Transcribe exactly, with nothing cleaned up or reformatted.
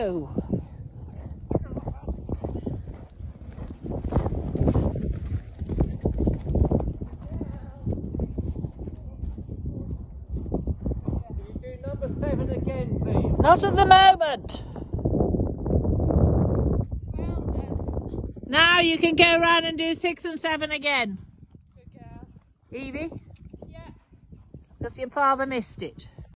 you. Seven again, please. Not at the moment. Well done. Now you can go round and do six and seven again. Good girl. Evie, Yeah. because your father missed it.